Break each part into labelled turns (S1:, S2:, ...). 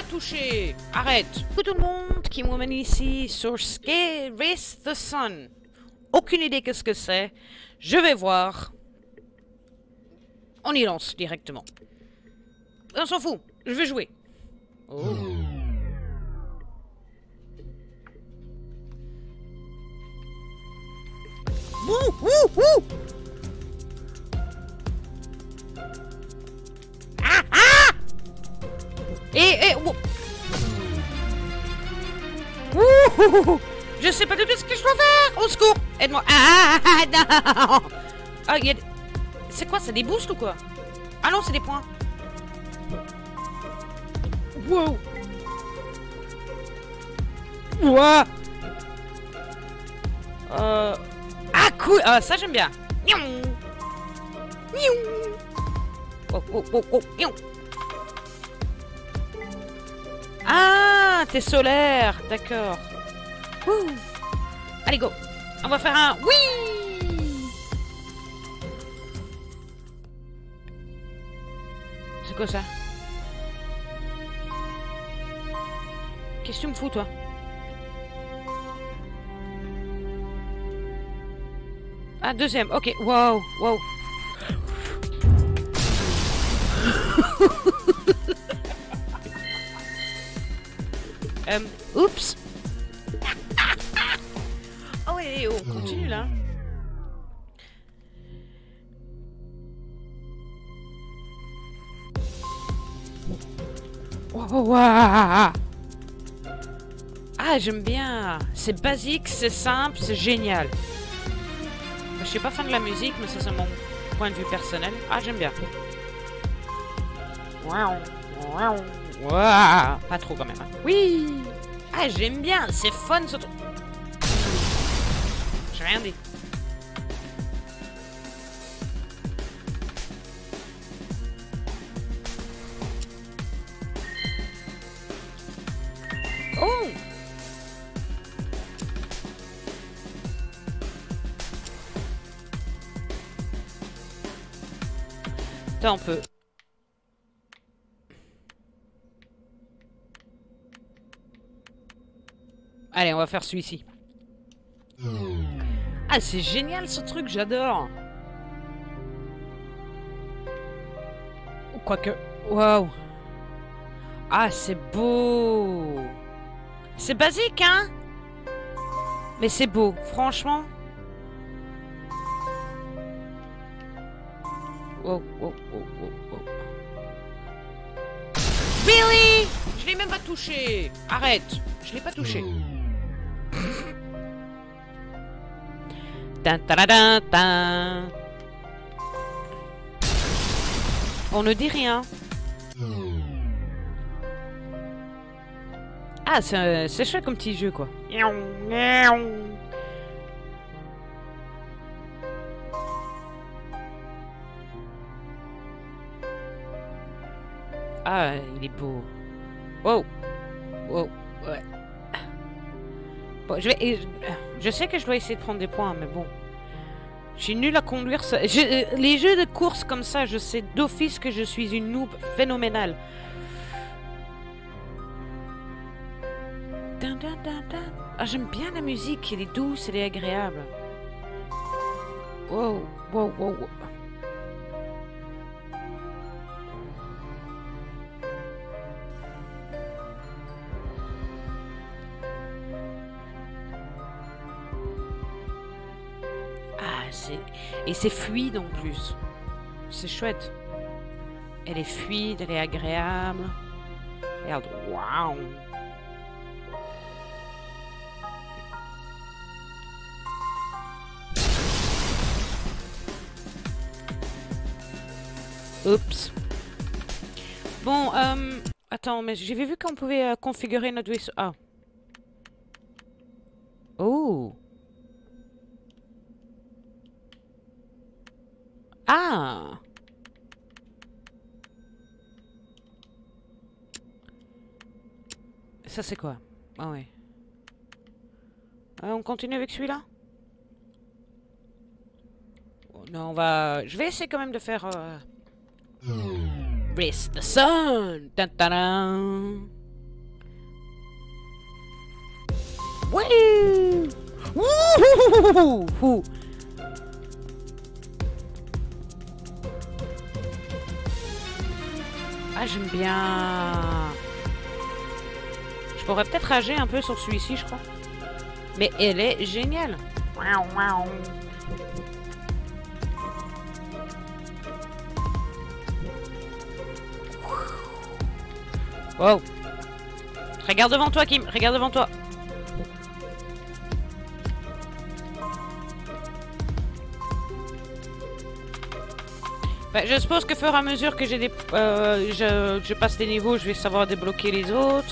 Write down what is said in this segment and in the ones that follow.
S1: toucher. Arrête. Coucou tout le monde qui m'emmène ici sur Race the Sun. Aucune idée qu'est-ce que c'est. Je vais voir. On y lance directement. On s'en fout. Je vais jouer. Oh. Ouh, ouh, ouh. Ah, ah. Et oh. Ouh. Je sais pas du tout ce que je dois faire. Au secours. Aide-moi. Ah, non. Ah, il y a... C'est quoi? C'est des boosts ou quoi? Ah non, c'est des points. Wow. Ouah. Ah, cool. Ah, ça, j'aime bien. Oh, oh, oh, oh. Ah, t'es solaire. D'accord. Allez, go. On va faire un... Oui. C'est quoi ça? Qu'est-ce que tu me fous, toi? Ah, deuxième, ok. Wow, wow. Oups. Oh ouais, on continue là. Wow. Ah, j'aime bien. C'est basique, c'est simple, c'est génial. Je suis pas fan de la musique, mais c'est mon point de vue personnel. Ah, j'aime bien. Pas trop quand même. Hein. Oui. Ah, j'aime bien. C'est fun ce truc. J'ai rien dit. Oh. Attends, on peut... Allez, on va faire celui-ci. Ah, c'est génial ce truc, j'adore. Quoique... Waouh. Ah, c'est beau. C'est basique, hein? Mais c'est beau, franchement. Wow. Really? Je l'ai même pas touché. Arrête. Je l'ai pas touché. On ne dit rien. Ah, c'est chouette comme petit jeu, quoi. Ah, il est beau. Wow. Ouais. Bon, je sais que je dois essayer de prendre des points, mais bon. Je suis nulle à conduire ça. Les jeux de course comme ça, je sais d'office que je suis une noob phénoménale. Ah, j'aime bien la musique, elle est douce, elle est agréable. Wow. Et c'est fluide en plus. C'est chouette. Elle est fluide, elle est agréable. Regarde, waouh. Oups. Bon, attends, mais j'avais vu qu'on pouvait configurer notre vaisseau. Ah. Oh. Ah! Ça c'est quoi? Ah ouais. On continue avec celui-là? Non, on va... Je vais essayer quand même de faire... Race the Sun! Ouais. Ouh. Ah, j'aime bien. Je pourrais peut-être rager un peu sur celui-ci, je crois. Mais elle est géniale. Wow. Regarde devant toi, Kim. Regarde devant toi. Bah, je suppose que, fur et à mesure que j'ai des, je passe des niveaux, je vais savoir débloquer les autres.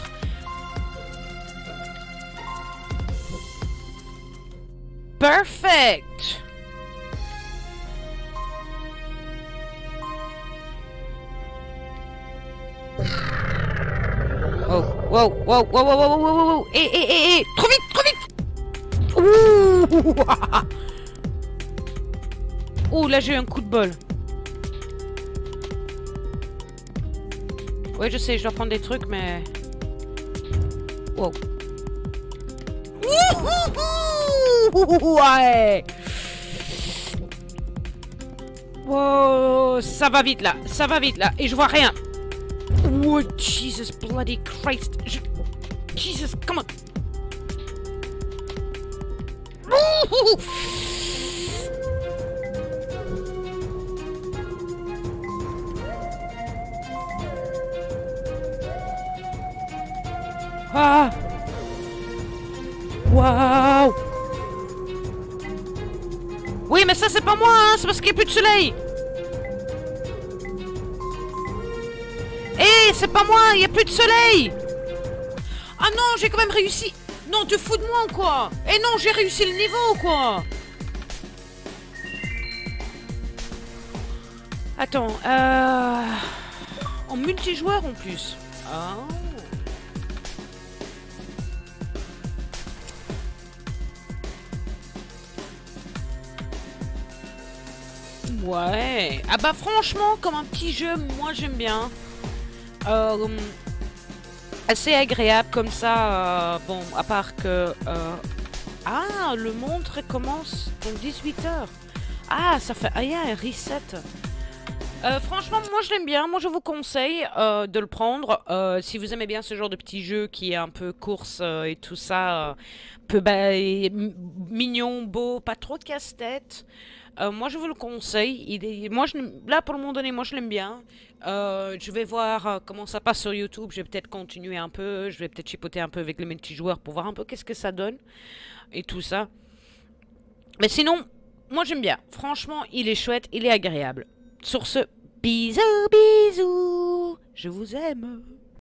S1: Perfect. Oh, wow, wow, wow, wow, wow, wow, wow, wow. Trop vite, trop vite. Ouh. Oh, là j'ai eu un coup de bol. Ouais, je sais, je dois prendre des trucs, mais... Wow. Ouais. Wow, ça va vite là, ça va vite là, et je vois rien. Oh, Jesus bloody Christ. Jesus, come on. Ah. Waouh. Oui, mais ça c'est pas moi, hein, c'est parce qu'il n'y a plus de soleil. Eh, c'est pas moi, il n'y a plus de soleil. Ah non, j'ai quand même réussi. Non, tu te fous de moi ou quoi? Eh non, j'ai réussi le niveau ou quoi? Attends, en multijoueur en plus. Ah. Ouais. Ah bah franchement, comme un petit jeu, moi j'aime bien. Assez agréable comme ça. Bon, à part que... Ah, le monde recommence dans 18 heures. Ah, ça fait... Ah, il y a un reset. Franchement, moi je l'aime bien. Moi je vous conseille de le prendre. Si vous aimez bien ce genre de petit jeu qui est un peu course et tout ça. Peu mignon, beau, pas trop de casse-tête. Moi, je vous le conseille. Là, pour le moment donné, moi, je l'aime bien. Je vais voir comment ça passe sur YouTube. Je vais peut-être continuer un peu. Je vais peut-être chipoter un peu avec les multijoueurs pour voir un peu qu'est-ce que ça donne. Et tout ça. Mais sinon, moi, j'aime bien. Franchement, il est chouette. Il est agréable. Sur ce, bisous, bisous. Je vous aime.